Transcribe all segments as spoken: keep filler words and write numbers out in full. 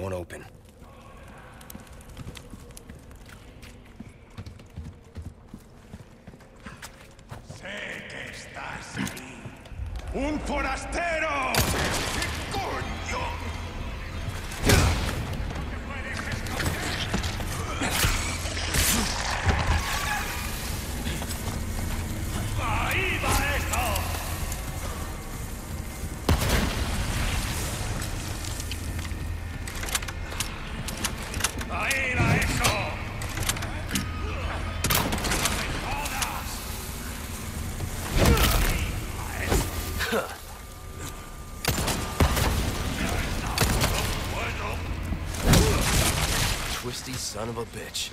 won't open. Sé que estás ahí. ¡Un forastero! ¿Qué coño? ¡Ahí va eso! ¡Ahí va eso! Twisty son of a bitch.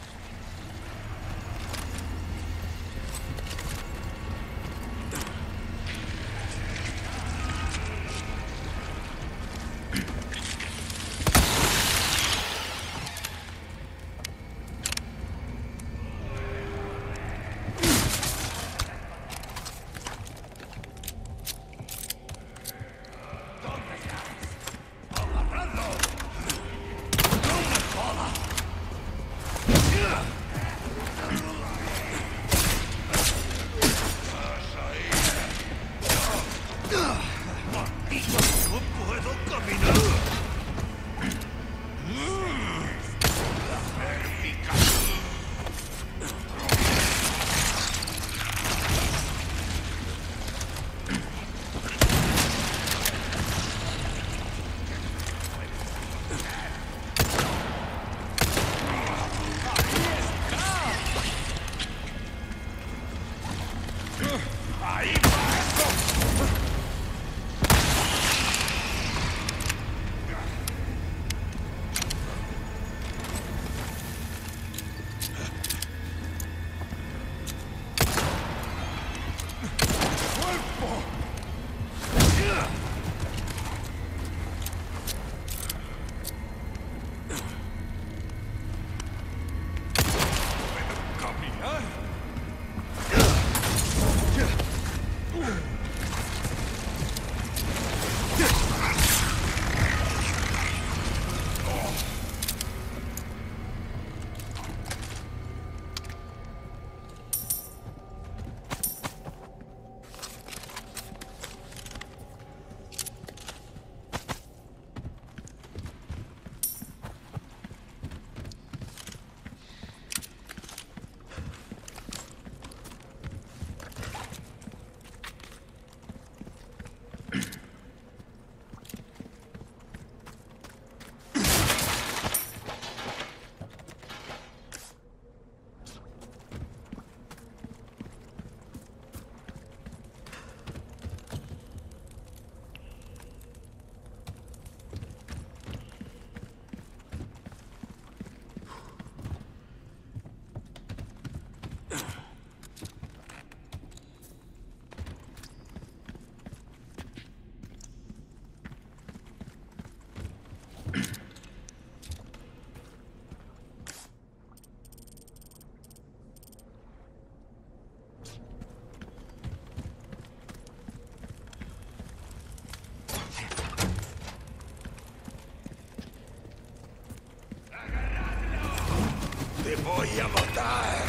¡Te voy a matar!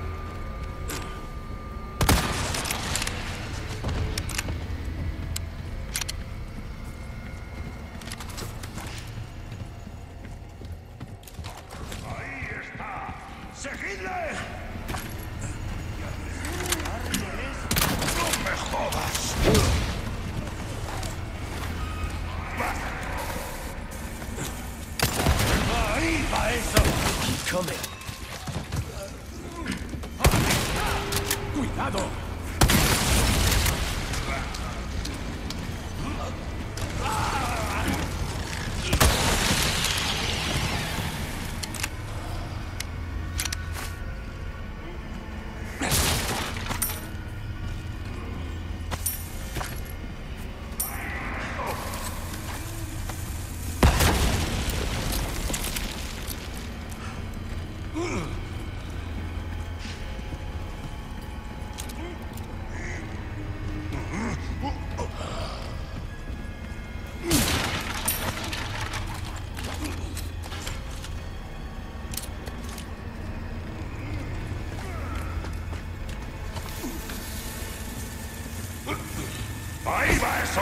¡Ahí está! ¡Seguidle! ¡No me jodas! ¡Ahí va eso! Keep coming. ¡Cuidado! ¡Ahí va eso!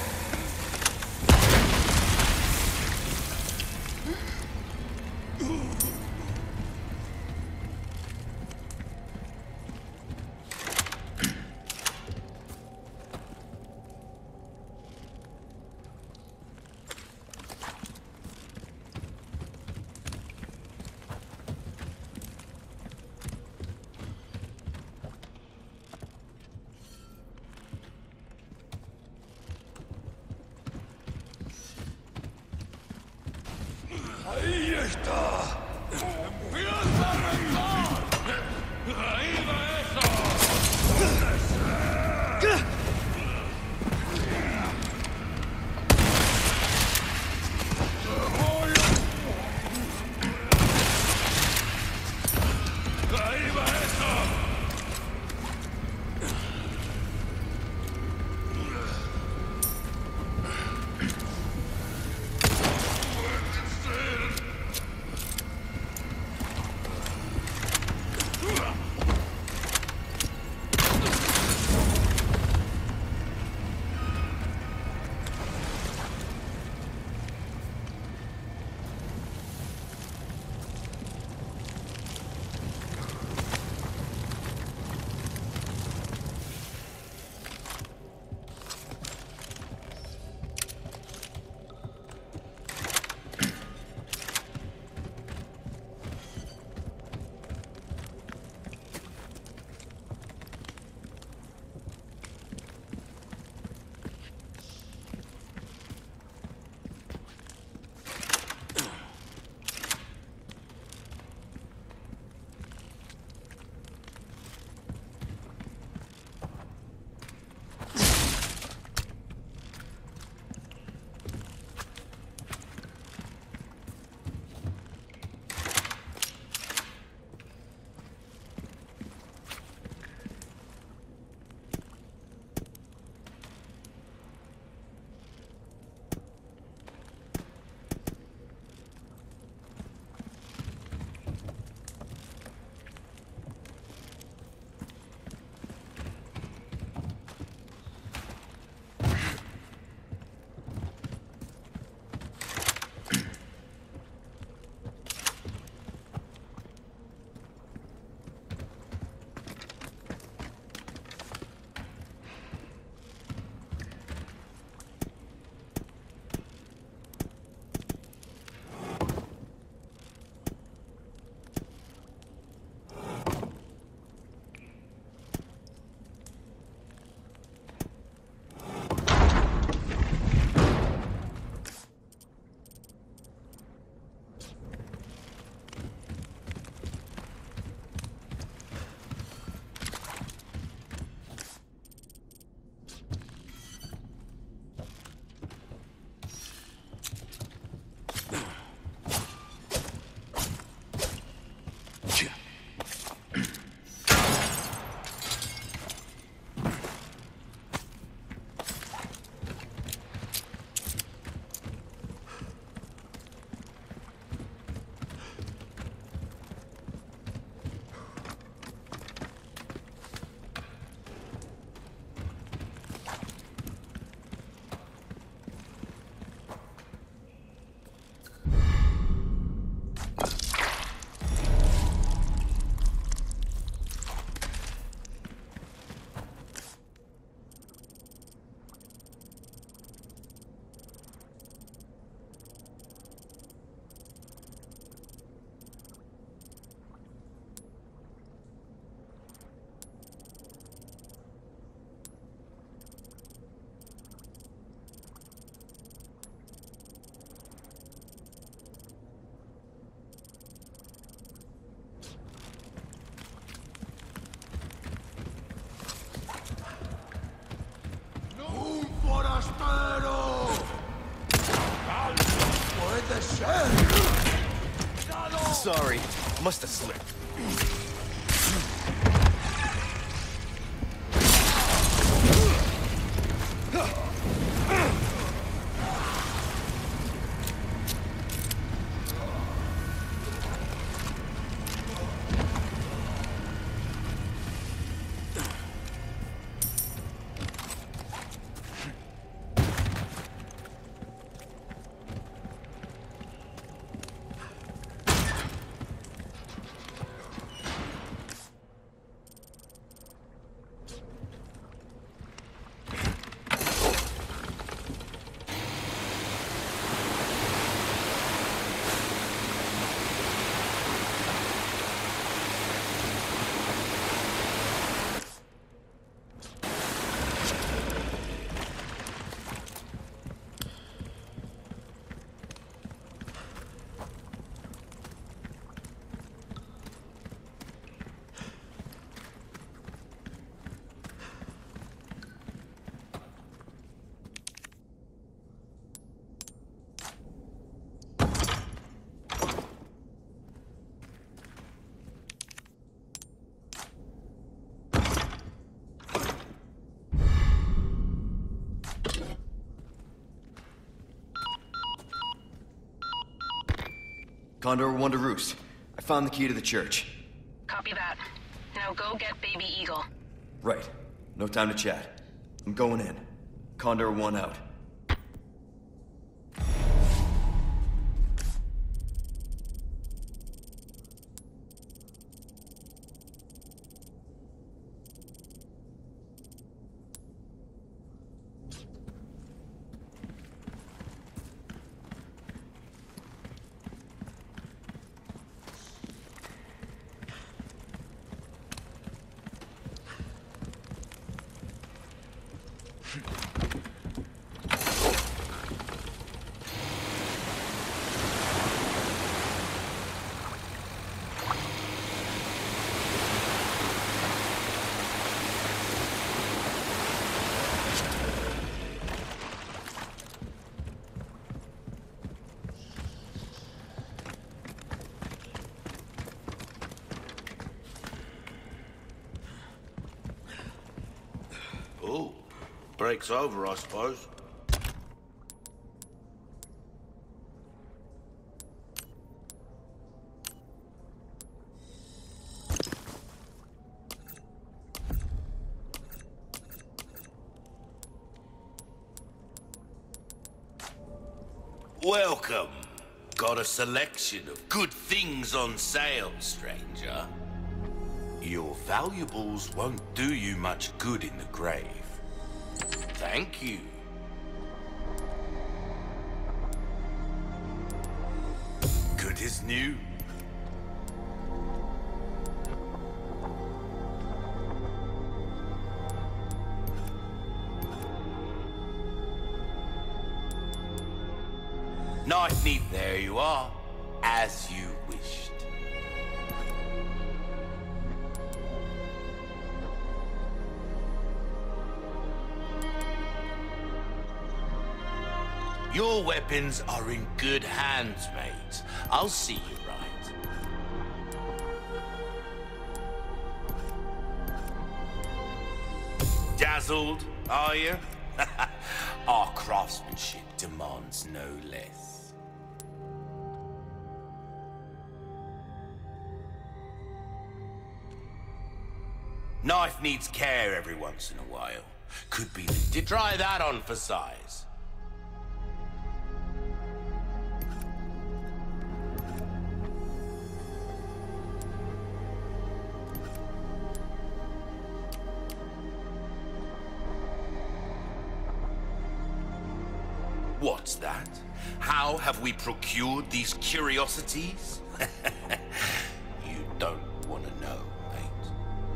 ¡Ahí está! ¡Empieza a reventar! ¡Ahí va eso! ¡Ahí va eso! Sorry, must have slipped. Condor one to Roost. I found the key to the church. Copy that. Now go get Baby Eagle. Right. No time to chat. I'm going in. Condor one out. Oh, break's over, I suppose. Welcome. Got a selection of good things on sale, stranger. Your valuables won't do you much good in the grave. Thank you. Good as new. Knife neat, there you are, as you wished. Your weapons are in good hands, mate. I'll see you right. Dazzled, are you? Our craftsmanship demands no less. Knife needs care every once in a while. Could be lifted. Try that on for size. What's that? How have we procured these curiosities? You don't want to know, mate.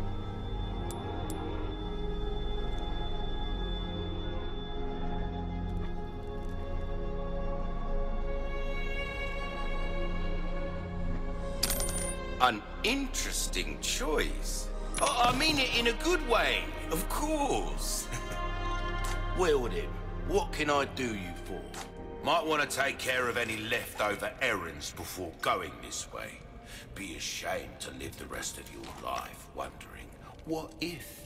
An interesting choice. Oh, I mean it in a good way, of course. Wield him. What can I do you for? Might want to take care of any leftover errands before going this way. Be ashamed to live the rest of your life wondering, what if?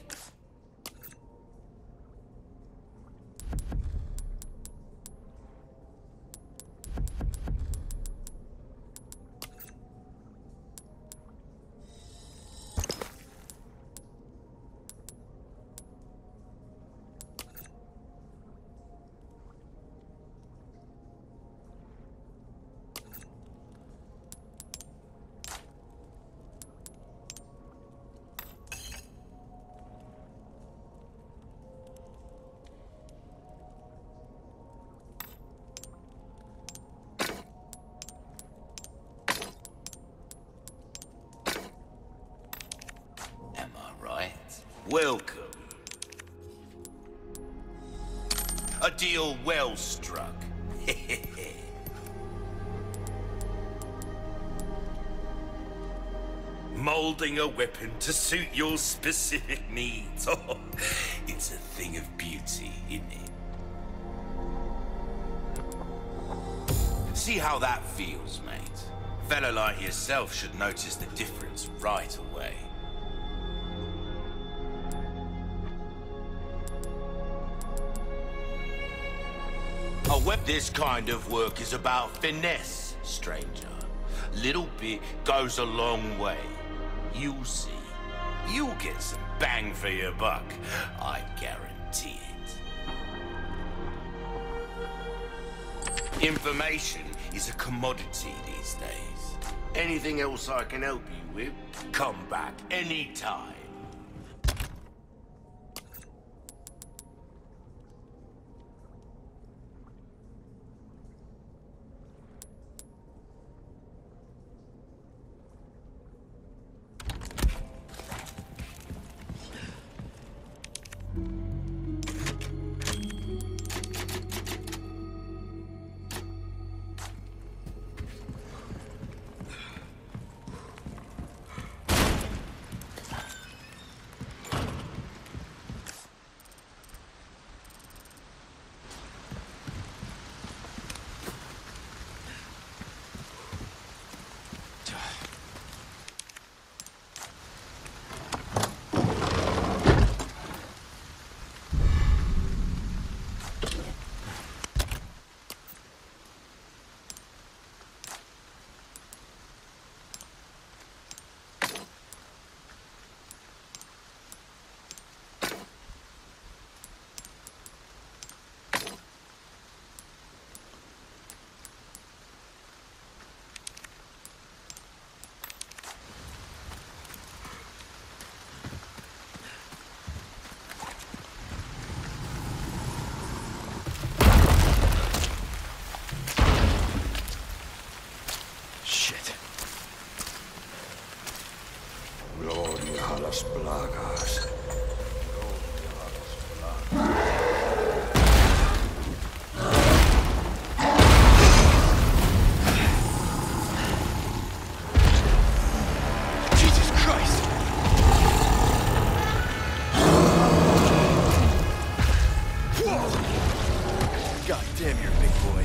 Welcome. A deal well struck. Molding a weapon to suit your specific needs. Oh, it's a thing of beauty, isn't it? See how that feels, mate. A fellow like yourself should notice the difference right away. Oh, well, this kind of work is about finesse, stranger. Little bit goes a long way. You'll see. You'll get some bang for your buck. I guarantee it. Information is a commodity these days. Anything else I can help you with, come back anytime. Las plagas. Jesus Christ! Whoa! God damn, you're a big boy.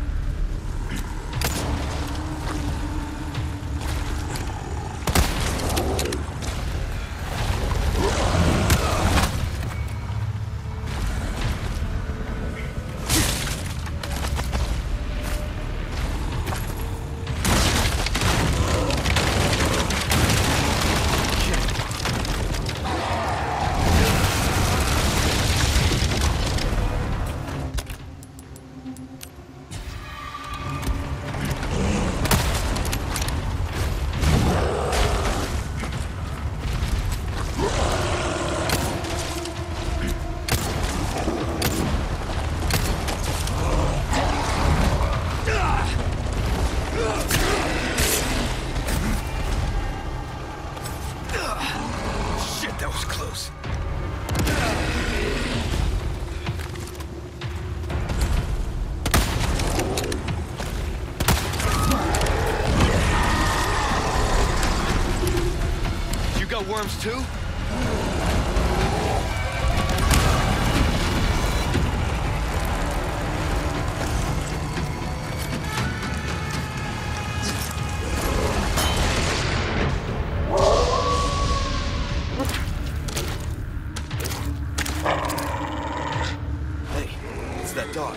Worms too? Hey, it's that dog.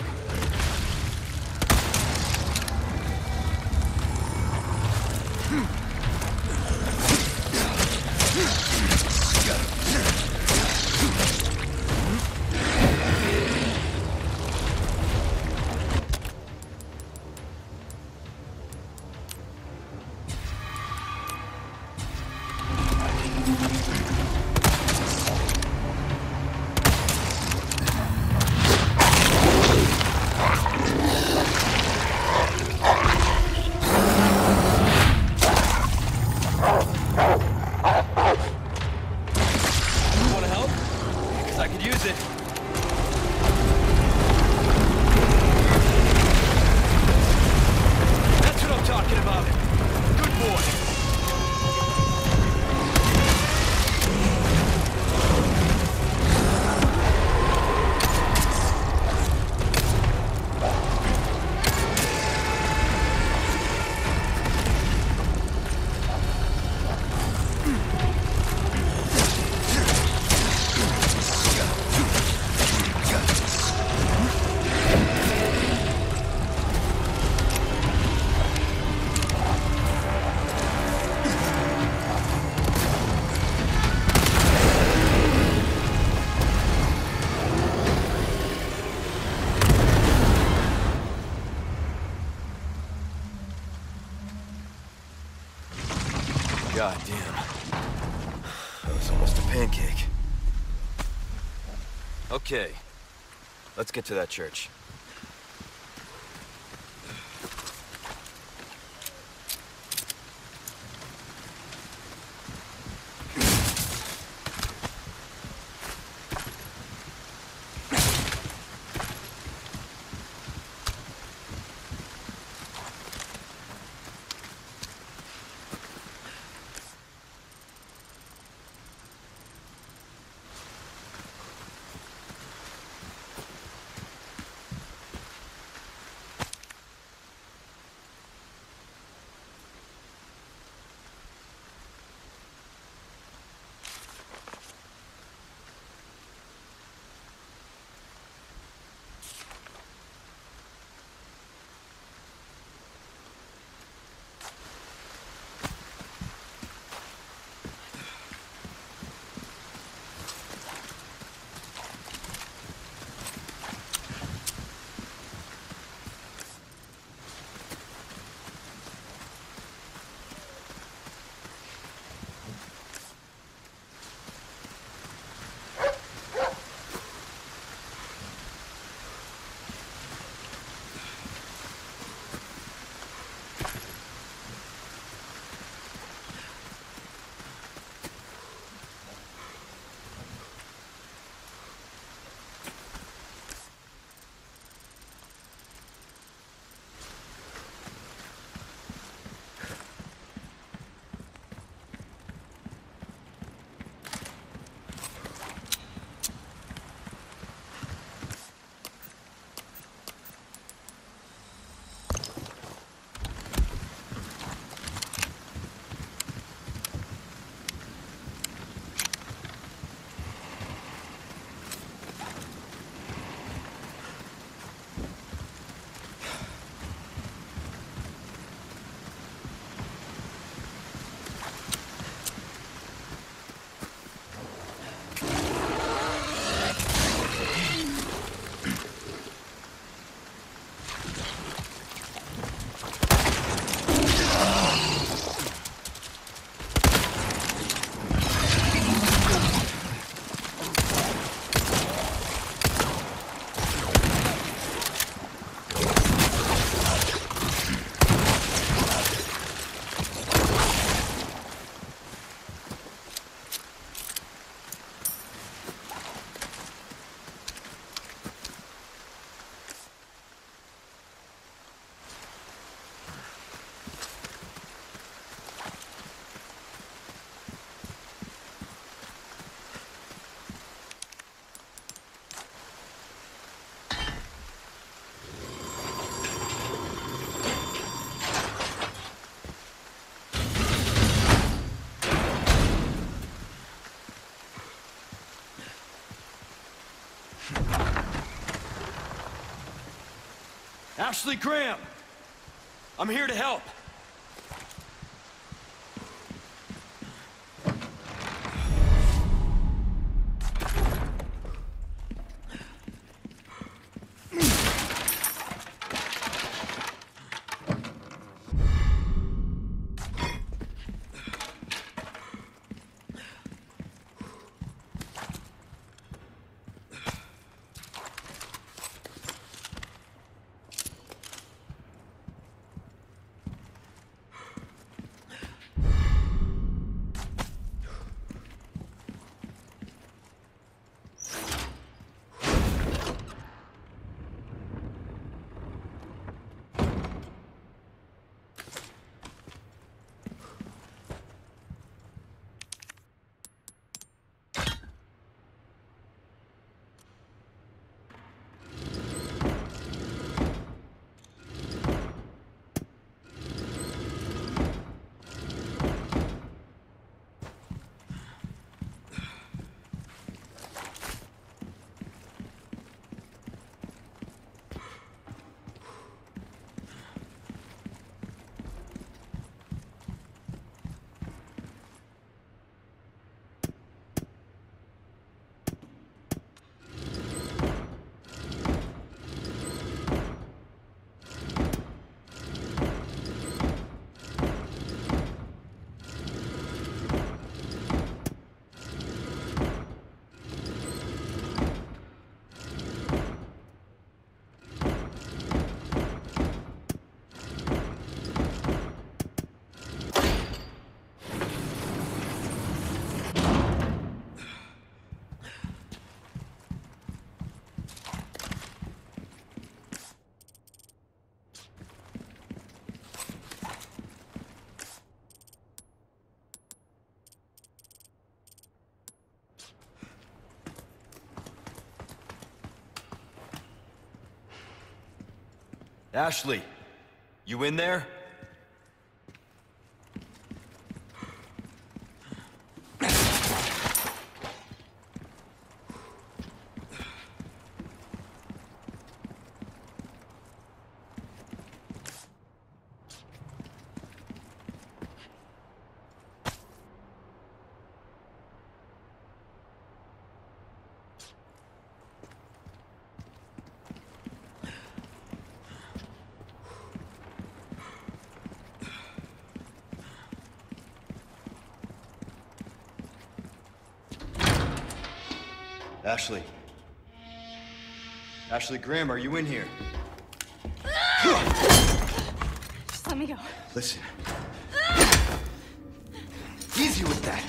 Talking about it. Good boy. pancake. Okay. Let's get to that church. Ashley Graham! I'm here to help. Ashley, you in there? Ashley. Ashley Graham, are you in here? Just let me go. Listen. Easy with that.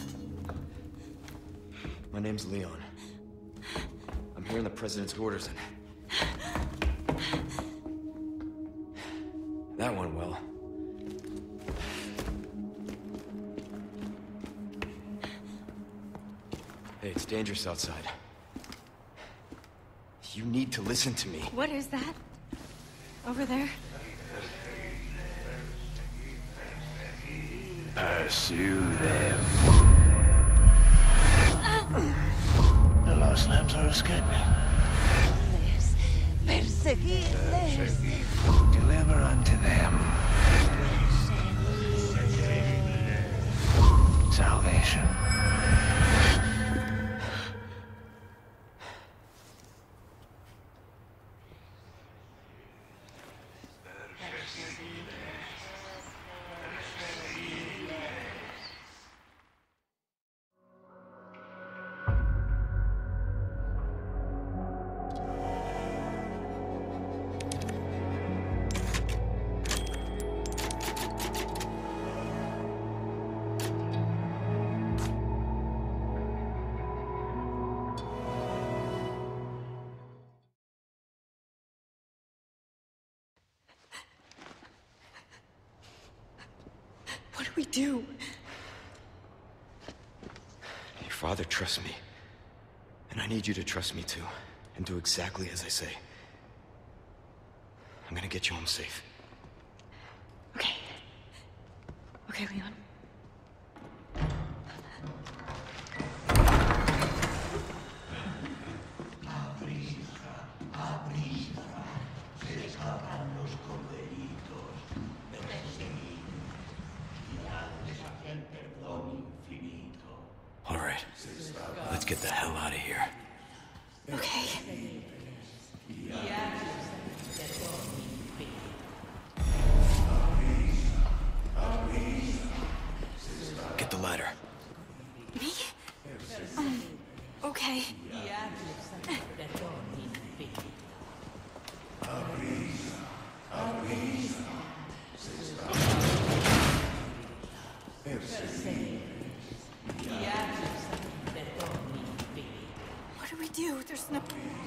My name's Leon. I'm here in the President's orders and... that went well. Hey, it's dangerous outside. You need to listen to me. What is that? Over there? Pursue them. The Lost Lambs are escaping. Perseguirles. Deliver unto them salvation. What do we do? Your father trusts me. And I need you to trust me too. And do exactly as I say. I'm gonna get you home safe. Okay. Okay, Leon. All right. Let's get the hell out of here. Okay. Get the ladder. Me? Um, okay. What do we do? There's no...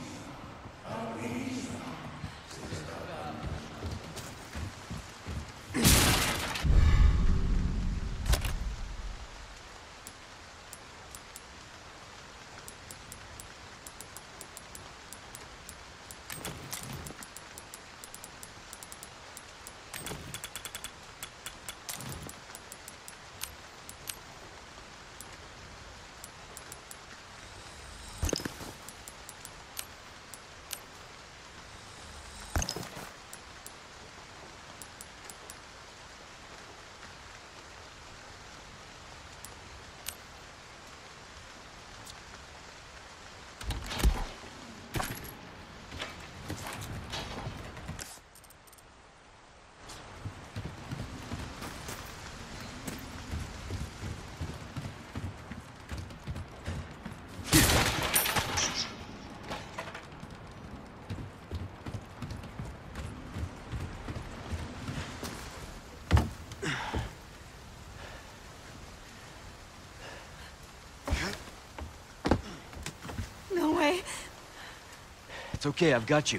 No way. It's okay, I've got you.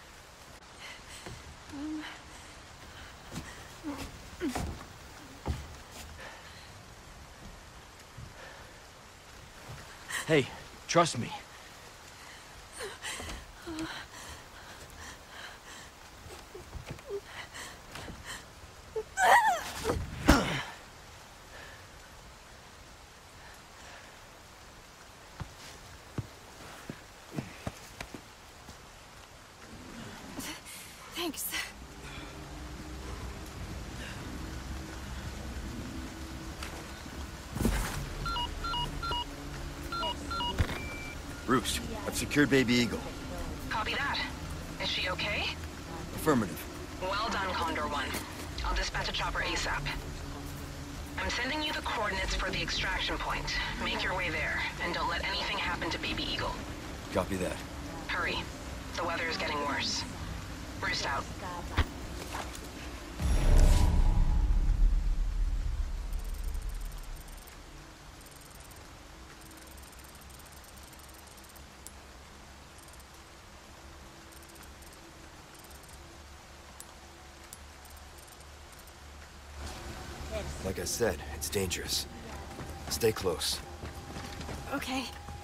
Hey, trust me. Roost, I've secured Baby Eagle. Copy that. Is she okay? Affirmative. Well done, Condor One. I'll dispatch a chopper ASAP. I'm sending you the coordinates for the extraction point. Make your way there, and don't let anything happen to Baby Eagle. Copy that. Hurry. The weather is getting worse. Roost out. Like I said, it's dangerous. Stay close. Okay.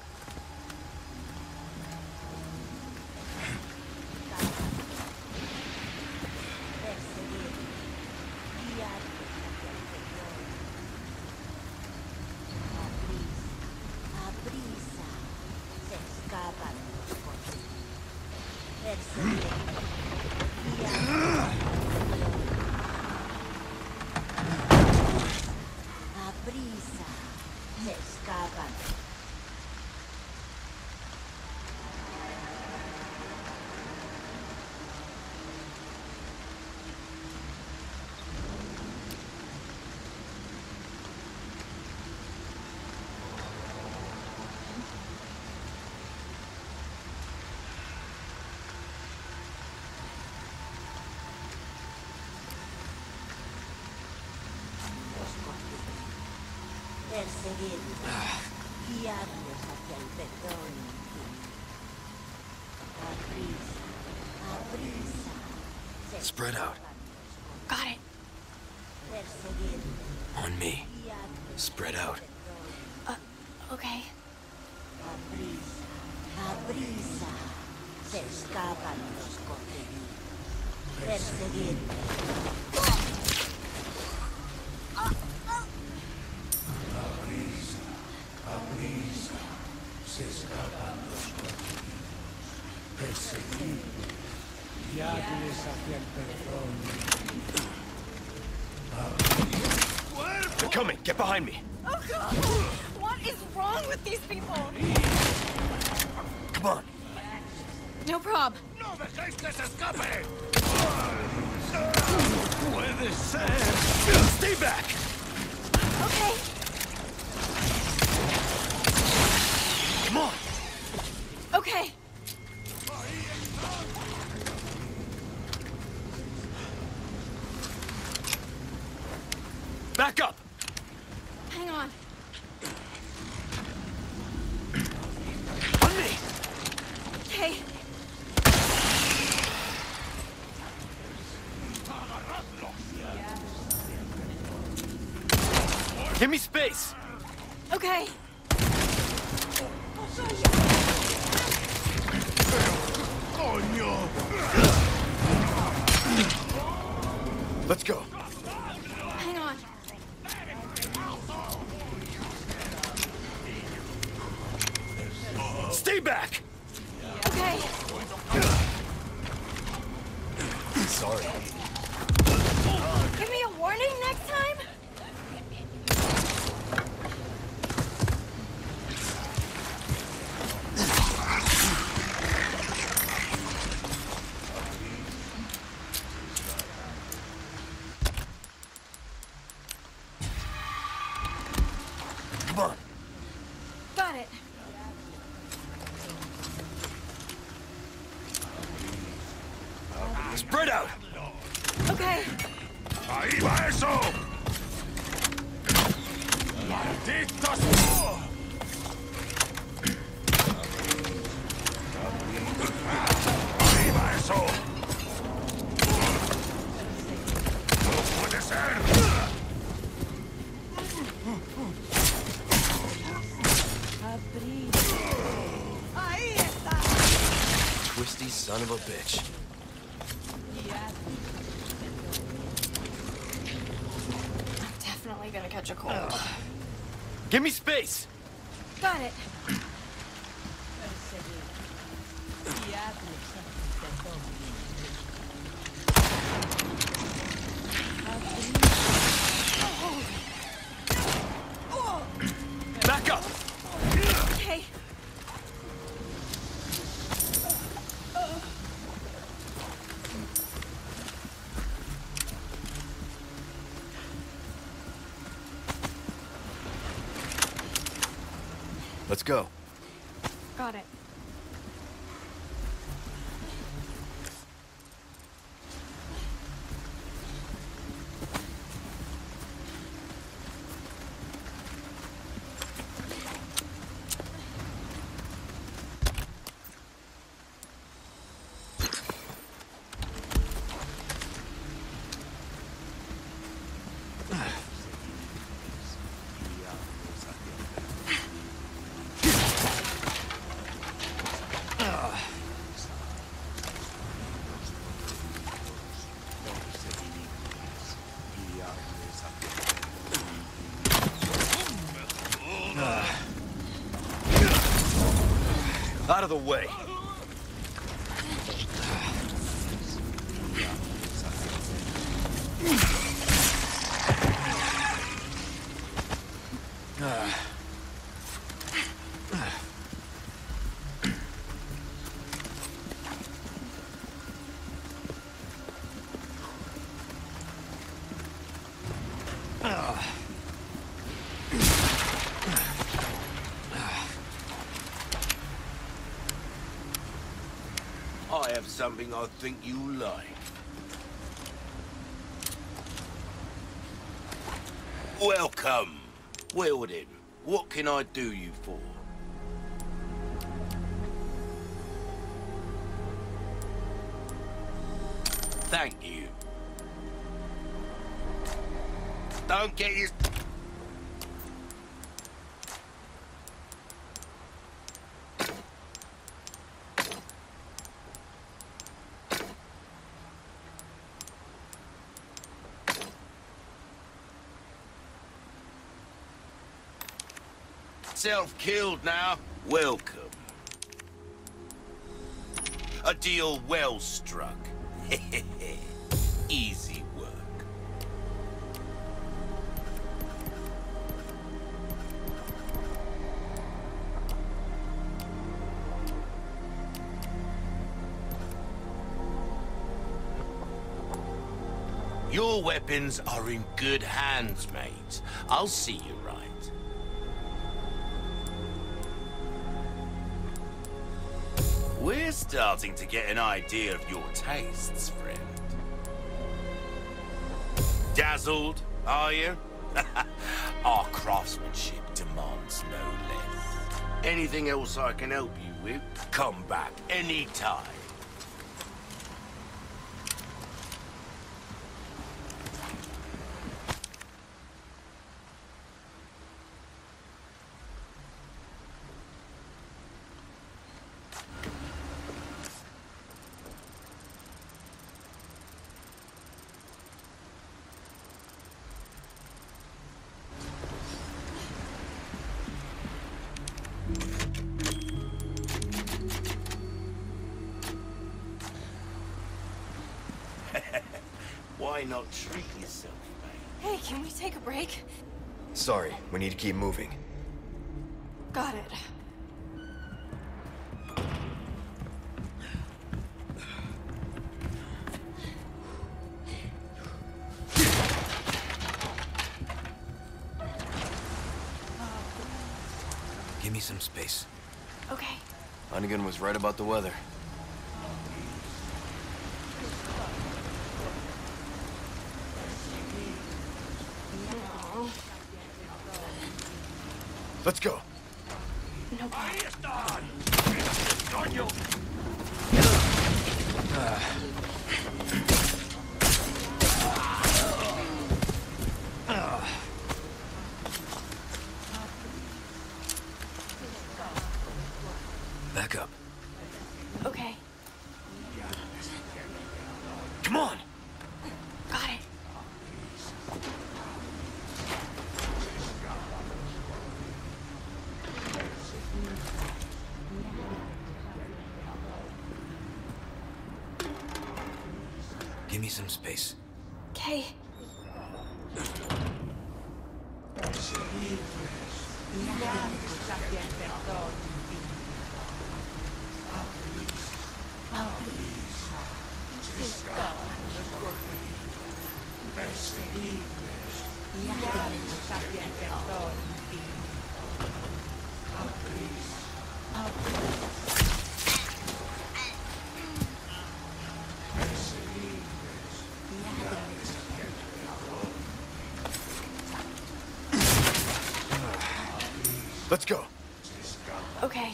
Spread out. Got it. On me. Spread out. Uh, okay. Se escapan los coqueritos. Perseguir. Aprisa, se escapan los coqueritos. Perseguir. Guiadles hacia el perdón. They're coming! Get behind me! Oh god! What is wrong with these people? Come on! No prob. ¡No dejéis que se escape! ¡Puede ser! Stay back! Okay. Come on! Okay. Back up! Hang on. On me! Okay. Give me space! Okay. ¡Coño! Let's go. Hang on. Stay back! Okay. Sorry. Give me a warning next time? Come on. Got it. Spread out! Okay. ¡Ahí va eso! ¡Malditos! ¡Ahí va eso! ¡No puede ser! Ahí está. Twisty son of a bitch. I'm definitely gonna catch a cold. Give me space! Got it. Back up! Okay. Let's go. Got it. Out of the way. I have something I think you'll like. Welcome. Weldon, what can I do you for? Thank you. Don't get your... Self-killed now. Welcome. A deal well struck. Easy work. Your weapons are in good hands, mate. I'll see you right. We're starting to get an idea of your tastes, friend. Dazzled, are you? Our craftsmanship demands no less. Anything else I can help you with, come back anytime. Why not treat yourself, mate? Hey, can we take a break? Sorry, we need to keep moving. Got it. Give me some space. Okay. Hunnigan was right about the weather. Let's go. No problem. Back up. Okay. Come on! Got it. Give me some space. Okay. Let's go. Okay.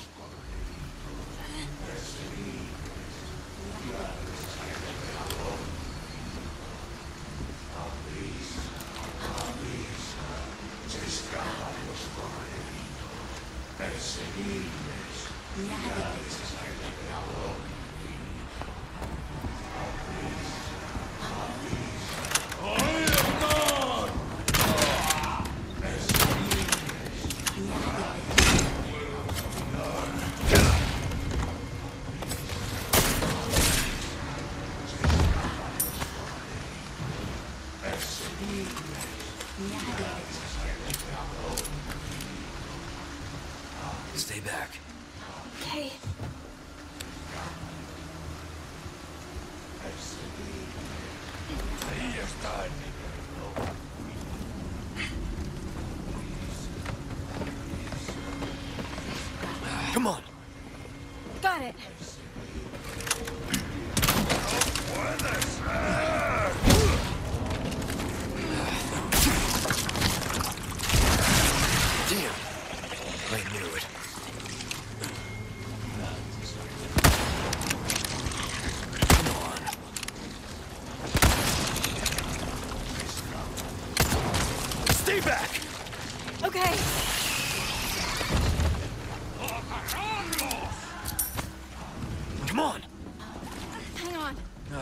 Stay back. Okay. Ahí están. Come on. Got it. ¡Puede ser! Damn. I knew it. Come on. Stay back! Okay. Come on! Hang on.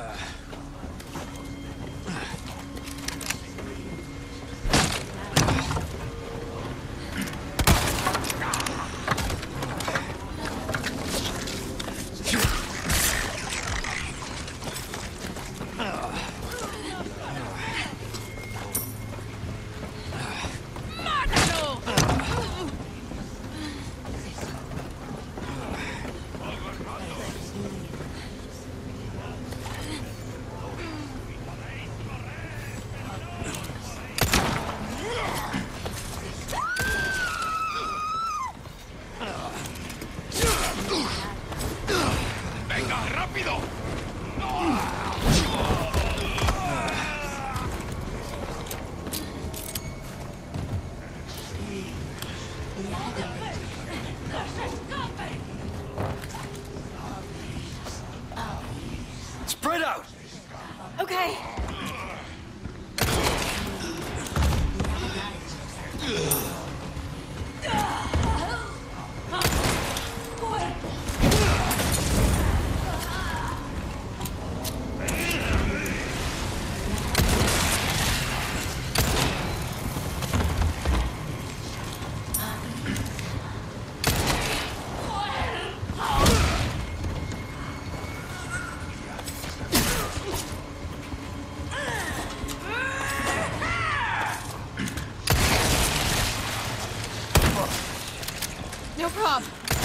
¡Venga, rápido! Spread out! Okay. No problem.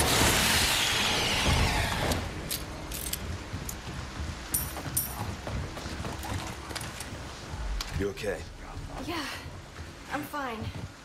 You okay? Yeah, I'm fine.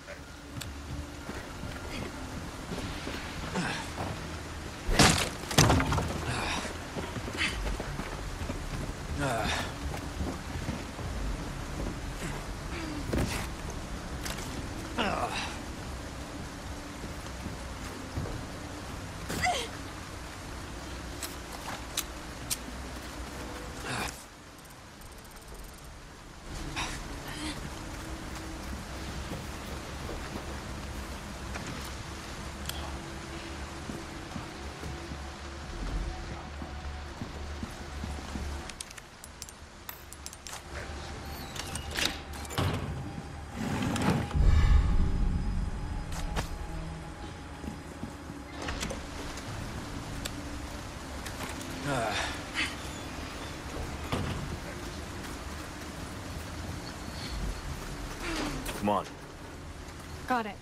Come on. Got it.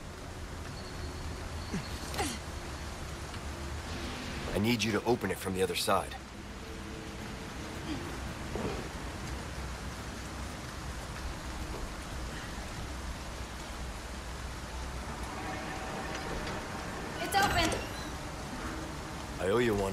I need you to open it from the other side. It's open. I owe you one.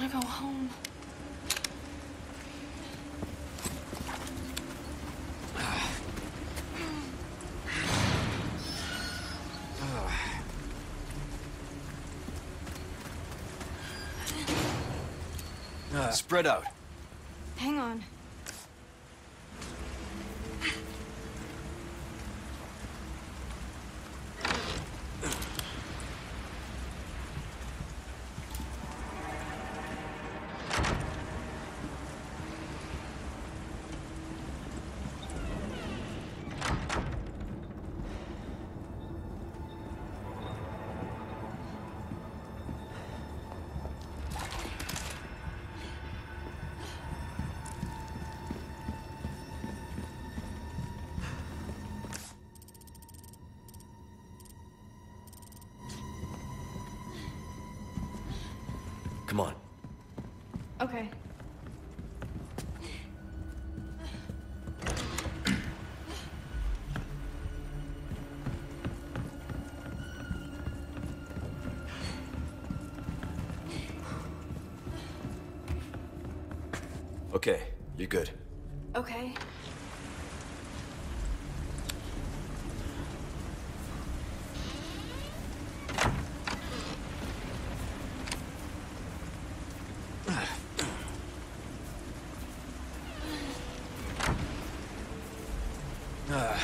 want to go home. Uh, spread out. Hang on. Come on. Okay. Okay, you're good. Okay. Uh.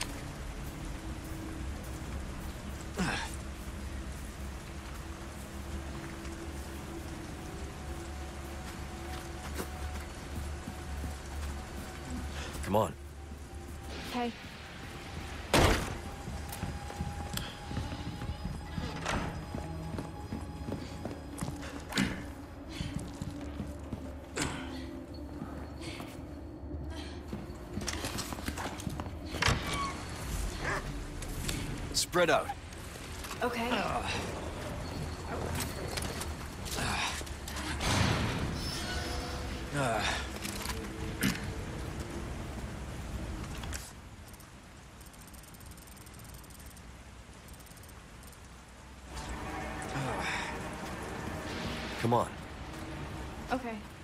Come on. Okay. Spread out. Okay. Uh. Uh. Come on. Okay.